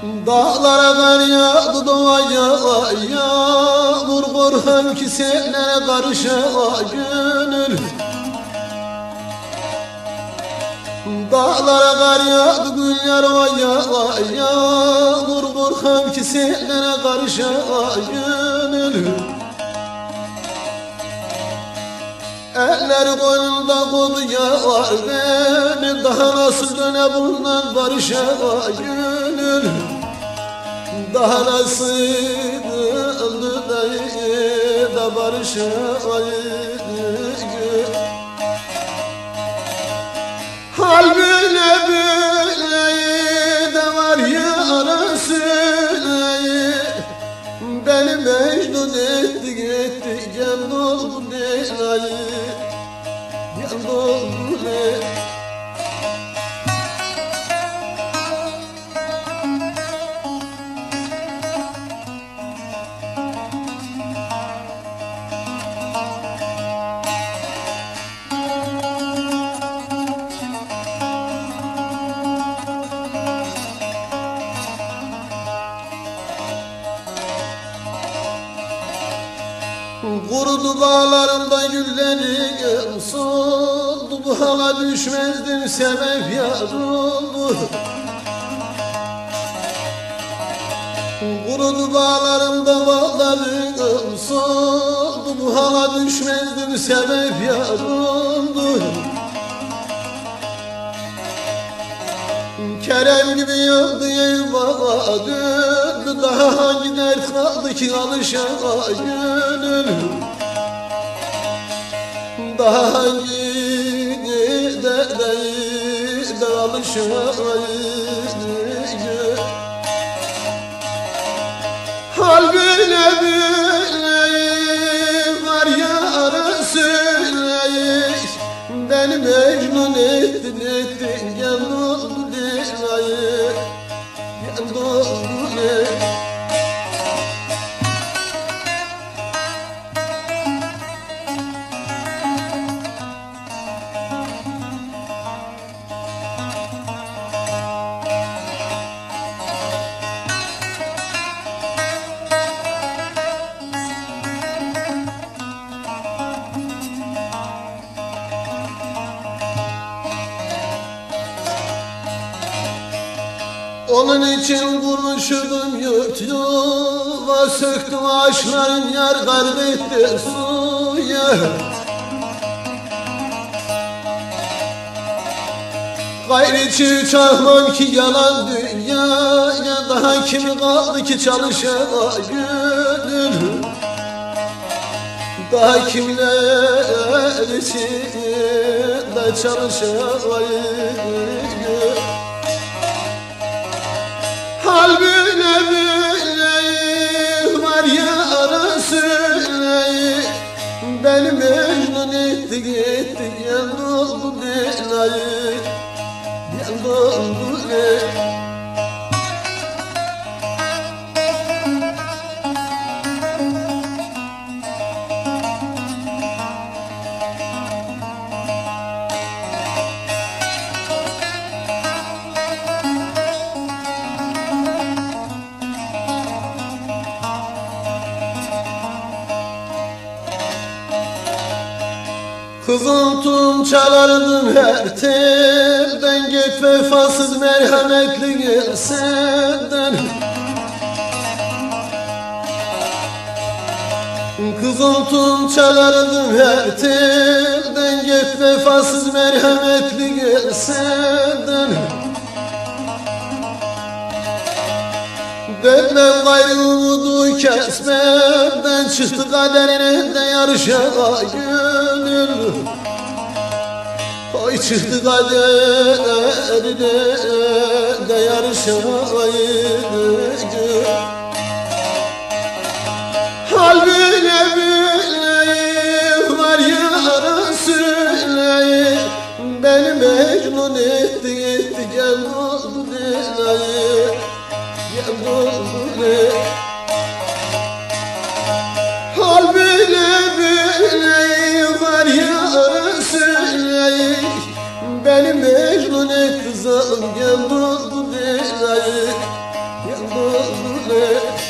Dağlara kar yağdı doğaya yağmur korkam ki sellere karışa gönül. Dağlara kar yağdı güller oya yağmur korkam ki sellere karışa gönül. Eller koynunda koduya var beni, daha nasıl döne bundan barışa gönül. Daha nasıl döne da barışa gönül. Hal böyle böyle de var ya arası, beni mecnun etti gitti gel doldu belayı. Gel doldu belayı. Kurudu bağlarımda güllerim soldu, bu hala düşmezdim sebep yar oldu. Kurudu bağlarımda bağlarım soldu, bu hala düşmezdim sebep yar oldu. Kerem gibi yandı eyvah döndü, daha hangi dert kaldı ki alışa gönül. Daha hangi derde alışa gönül. Hal böyle böyle var ya arası, beni mecnun ettin gel doldu belayı. Gel doldu belayı. Onun için kuruşudum yurt yuva, söktüm ağaçların yar garbetti suya. Gayri çiğ çakmam ki yalan dünyaya, daha kimi kaldı ki çalışa gönül. Daha kimler için de çalışa gönül. Hal böyle böyle var ya arası, beni mecnun etti gitti gel doldu belayı. Gel doldu belayı. Kızıltun çalardım her telden, git vefasız merhametli gel senden. Kızıltun çalardım her telden, git vefasız merhametli gel senden. Dönmem gayrı umudu kesmemden, çıktı kaderine de yarışa gönül. Oy çıktı kaderine de yarışa gönül. Hal böyle böyle var ya arası, beni mecnun etti gel doldu belayı. Gel doldu belayı. Hal böyle böyle var ya arası, beni mecnun etti zalim gel doldu belayı. Gel yıldır